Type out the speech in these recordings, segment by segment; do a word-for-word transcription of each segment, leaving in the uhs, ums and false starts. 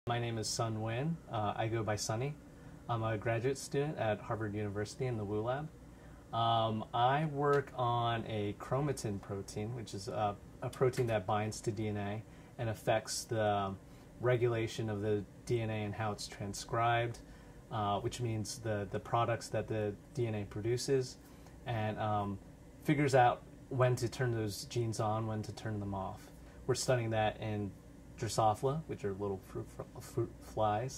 My name is Son Nguyen. Uh, I go by Sonny. I'm a graduate student at Harvard University in the Wu Lab. Um, I work on a chromatin protein, which is a, a protein that binds to D N A and affects the regulation of the D N A and how it's transcribed, uh, which means the, the products that the D N A produces, and um, figures out when to turn those genes on, when to turn them off. We're studying that in Drosophila, which are little fruit, fruit flies.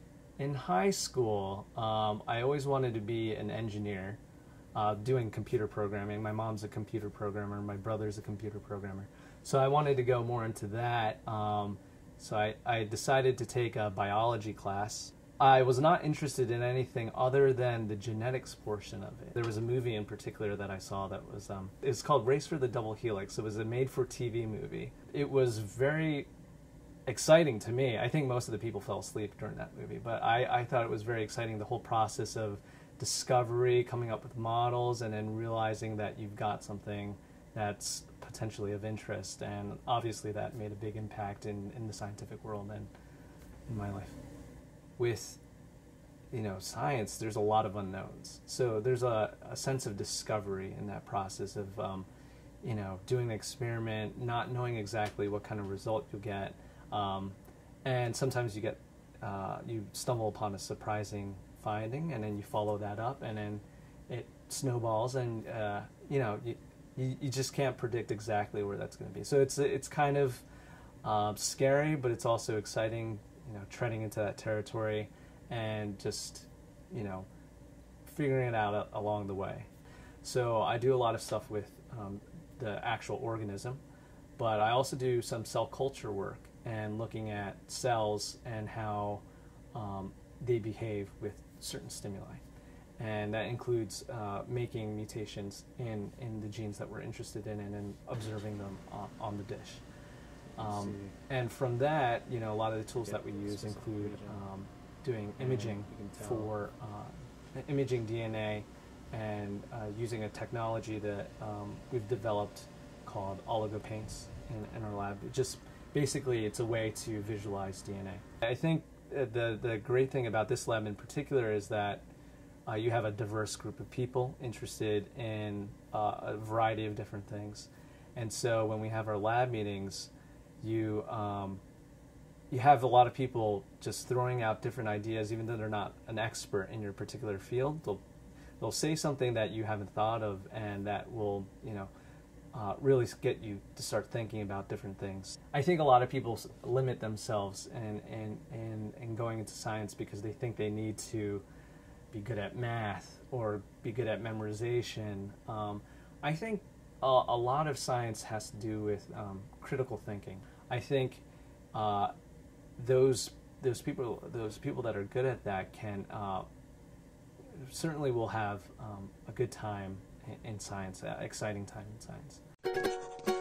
In high school, um, I always wanted to be an engineer, uh, doing computer programming. My mom's a computer programmer, my brother's a computer programmer. So I wanted to go more into that. Um, so I, I decided to take a biology class. I was not interested in anything other than the genetics portion of it. There was a movie in particular that I saw that was, um, it's called Race for the Double Helix. It was a made-for-T V movie. It was very exciting to me. I think most of the people fell asleep during that movie, but I, I thought it was very exciting, the whole process of discovery, coming up with models, and then realizing that you've got something that's potentially of interest, and obviously that made a big impact in, in the scientific world and in my life. With, you know, science, there's a lot of unknowns. So there's a, a sense of discovery in that process of, um, you know, doing an experiment, not knowing exactly what kind of result you'll get. Um, and sometimes you get, uh, you stumble upon a surprising finding, and then you follow that up, and then it snowballs, and uh, you know, you, you you just can't predict exactly where that's going to be. So it's it's kind of uh, scary, but it's also exciting. You know, treading into that territory, and just, you know, figuring it out a, along the way. So I do a lot of stuff with um, the actual organism, but I also do some cell culture work and looking at cells and how um, they behave with certain stimuli. And that includes uh, making mutations in, in the genes that we're interested in, and then observing them on, on the dish. Um, and from that, you know, a lot of the tools that we use include um, doing imaging for uh, imaging D N A, and uh, using a technology that um, we've developed called oligopaints in, in our lab. It just basically, it's a way to visualize D N A. I think the the great thing about this lab in particular is that uh, you have a diverse group of people interested in uh, a variety of different things, and so when we have our lab meetings, you um, you have a lot of people just throwing out different ideas, even though they're not an expert in your particular field. They'll they'll say something that you haven't thought of, and that will, you know, Uh, really get you to start thinking about different things. I think a lot of people limit themselves in, in, in, in going into science because they think they need to be good at math or be good at memorization. Um, I think a, a lot of science has to do with um, critical thinking. I think uh, those those people those people that are good at that can uh, certainly will have um, a good time in science, uh, exciting time in science.